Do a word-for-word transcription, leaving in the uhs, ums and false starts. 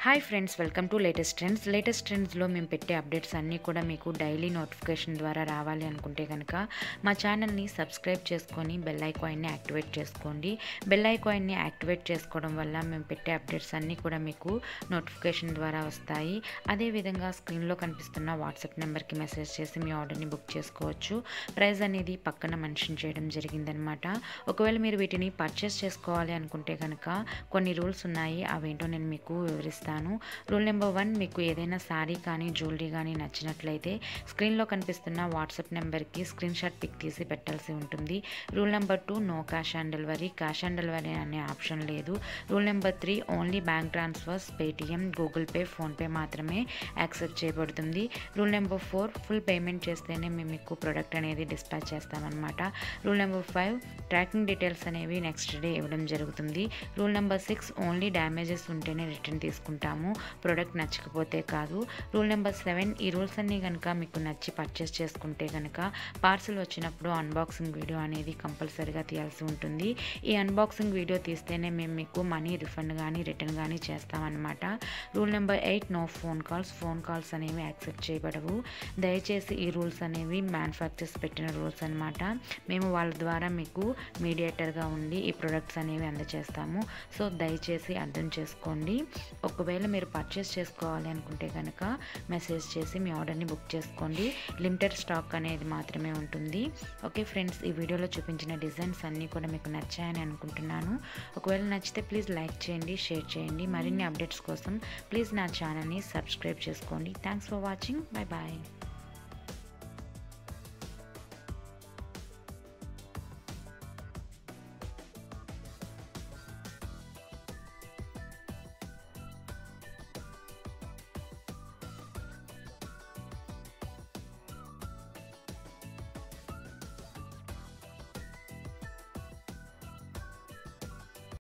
Hi friends, welcome to latest trends. Latest ట్రెండ్స్లో మేము పెట్టే అప్డేట్స్ అన్నీ కూడా మీకు డైలీ నోటిఫికేషన్ ద్వారా రావాలి అనుకుంటే కనుక మా ఛానల్ని సబ్స్క్రైబ్ చేసుకొని బెల్ ఐకాన్ని యాక్టివేట్ చేసుకోండి. బెల్ ఐకాన్ని యాక్టివేట్ చేసుకోవడం వల్ల మేము పెట్టే అప్డేట్స్ అన్నీ కూడా మీకు నోటిఫికేషన్ ద్వారా వస్తాయి. అదేవిధంగా స్క్రీన్లో కనిపిస్తున్న వాట్సాప్ నెంబర్కి మెసేజ్ చేసి మీ ఆర్డర్ని బుక్ చేసుకోవచ్చు. ప్రైస్ అనేది పక్కన మెన్షన్ చేయడం జరిగిందనమాట. ఒకవేళ మీరు వీటిని పర్చేస్ చేసుకోవాలి అనుకుంటే కనుక కొన్ని రూల్స్ ఉన్నాయి, అవేంటో నేను మీకు వివరిస్తాను. రూల్ నెంబర్ వన్, మీకు ఏదైనా శారీ కానీ జ్యువెలరీ కానీ నచ్చినట్లయితే స్క్రీన్లో కనిపిస్తున్న వాట్సాప్ నెంబర్కి స్క్రీన్ షాట్ పిక్ తీసి పెట్టాల్సి ఉంటుంది. Rule number two, no cash on delivery. Cash on delivery అనే ఆప్షన్ లేదు. Rule number three, only bank transfers, Paytm, Google pay, PhonePe మాత్రమే యాక్సెప్ట్ చేయబడుతుంది. Rule number four, full payment చేస్తేనే మేము మీకు ప్రోడక్ట్ అనేది డిస్పాచ్ చేస్తామన్నమాట. Rule number five, tracking details అనేవి నెక్స్ట్ డే ఇవ్వడం జరుగుతుంది. Rule number six, only damages ఉంటేనే రిటర్న్ తీసుకుంటాము, ప్రోడక్ట్ నచ్చకపోతే కాదు. రూల్ నెంబర్ సెవెన్, ఈ రూల్స్ అన్నీ కనుక మీకు నచ్చి పర్చేస్ చేసుకుంటే కనుక పార్సిల్ వచ్చినప్పుడు అన్బాక్సింగ్ వీడియో అనేది కంపల్సరీగా తీయాల్సి ఉంటుంది. ఈ అన్బాక్సింగ్ వీడియో తీస్తేనే మేము మీకు మనీ రిఫండ్ కానీ రిటర్న్ కానీ చేస్తామన్నమాట. Rule number eight, no phone calls. Phone calls అనేవి యాక్సెప్ట్ చేయబడవు. దయచేసి ఈ రూల్స్ అనేవి మ్యానుఫ్యాక్చర్స్ పెట్టిన రూల్స్ అనమాట. మేము వాళ్ళ ద్వారా మీకు మీడియేటర్గా ఉండి ఈ ప్రొడక్ట్స్ అనేవి అందజేస్తాము. సో దయచేసి అర్థం చేసుకోండి. ఒకవేళ మీరు పర్చేస్ చేసుకోవాలి అనుకుంటే కనుక మెసేజ్ చేసి మీ ఆర్డర్ని బుక్ చేసుకోండి. లిమిటెడ్ స్టాక్ అనేది మాత్రమే ఉంటుంది. ఓకే ఫ్రెండ్స్, ఈ వీడియోలో చూపించిన డిజైన్స్ అన్నీ కూడా మీకు నచ్చాయని అనుకుంటున్నాను. ఒకవేళ నచ్చితే ప్లీజ్ లైక్ చేయండి, షేర్ చేయండి. మరిన్ని అప్డేట్స్ కోసం ప్లీజ్ నా ఛానల్ని సబ్స్క్రైబ్ చేసుకోండి. Thanks for watching. Bye bye.